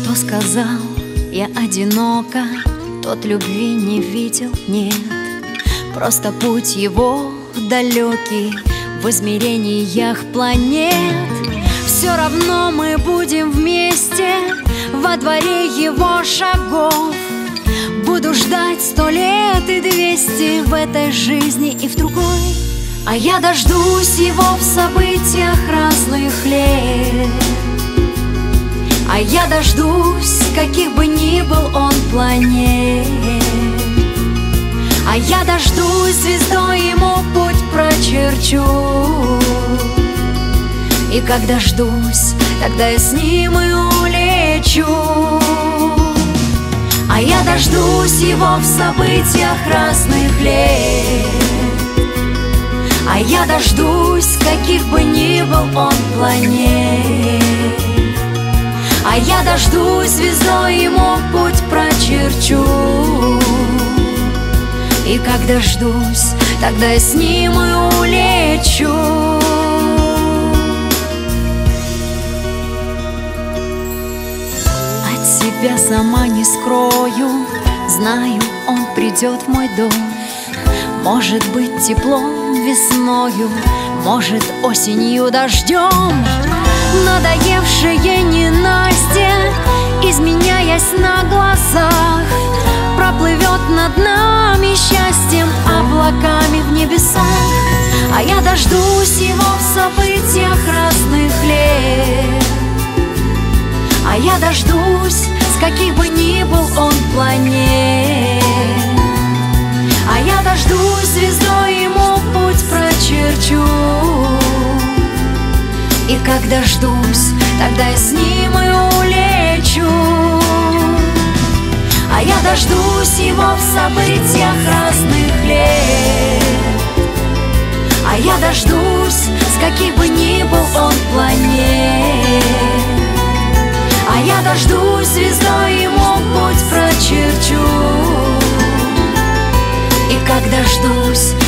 Кто сказал, я одинока, тот любви не видел, нет. Просто путь его далекий в измерениях планет. Все равно мы будем вместе во дворе его шагов. Буду ждать 100 лет и 200 в этой жизни и в другой. А я дождусь его в событиях разных лет. А я дождусь, каких бы ни был он планет. А я дождусь, звездой ему путь прочерчу. И как дождусь, тогда я с ним и улечу. А я дождусь его в событиях разных лет. А я дождусь, каких бы ни был он планет. А я дождусь, звездой ему путь прочерчу. И как дождусь, тогда я с ним и улечу. От себя сама не скрою, знаю, он придет в мой дом. Может быть, теплом весною, может, осенью дождем. Надоевшее ненастье, изменяясь на глазах, проплывет над нами счастьем облаками в небесах. А я дождусь его в событиях разных лет. А я дождусь, с каких бы ни был он планет. А я дождусь, звездой ему путь прочерчу. И как дождусь, тогда я с ним и улечу. А я дождусь его в событиях разных лет. А я дождусь, с каких бы ни был он планет. А я дождусь, звездой ему путь прочерчу. И как дождусь,